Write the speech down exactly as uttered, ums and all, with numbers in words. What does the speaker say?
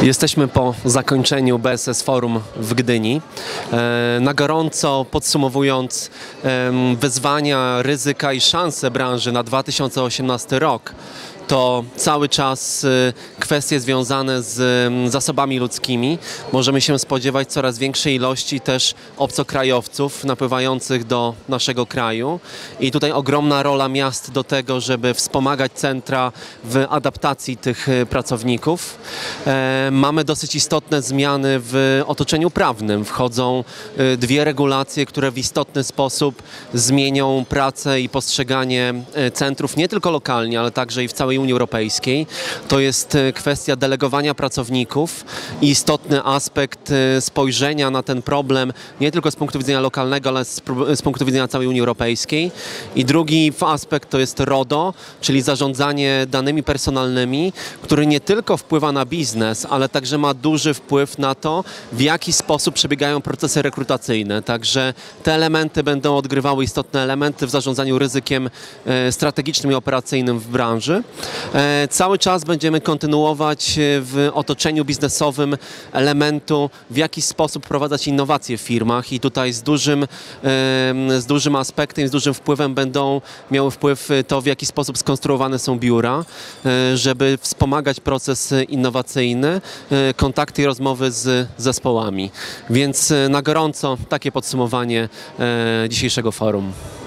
Jesteśmy po zakończeniu B S S Forum w Gdyni. Na gorąco podsumowując wyzwania, ryzyka i szanse branży na dwa tysiące osiemnasty rok, to cały czas kwestie związane z zasobami ludzkimi. Możemy się spodziewać coraz większej ilości też obcokrajowców napływających do naszego kraju i tutaj ogromna rola miast do tego, żeby wspomagać centra w adaptacji tych pracowników. Mamy dosyć istotne zmiany w otoczeniu prawnym. Wchodzą dwie regulacje, które w istotny sposób zmienią pracę i postrzeganie centrów nie tylko lokalnie, ale także i w całej Unii Europejskiej. To jest kwestia delegowania pracowników i istotny aspekt spojrzenia na ten problem nie tylko z punktu widzenia lokalnego, ale z, z punktu widzenia całej Unii Europejskiej. I drugi aspekt to jest RODO, czyli zarządzanie danymi personalnymi, który nie tylko wpływa na biznes, ale także ma duży wpływ na to, w jaki sposób przebiegają procesy rekrutacyjne. Także te elementy będą odgrywały istotne elementy w zarządzaniu ryzykiem strategicznym i operacyjnym w branży. Cały czas będziemy kontynuować w otoczeniu biznesowym elementu, w jaki sposób wprowadzać innowacje w firmach i tutaj z dużym, z dużym aspektem, z dużym wpływem będą miały wpływ to, w jaki sposób skonstruowane są biura, żeby wspomagać proces innowacyjny, kontakty i rozmowy z zespołami. Więc na gorąco takie podsumowanie dzisiejszego forum.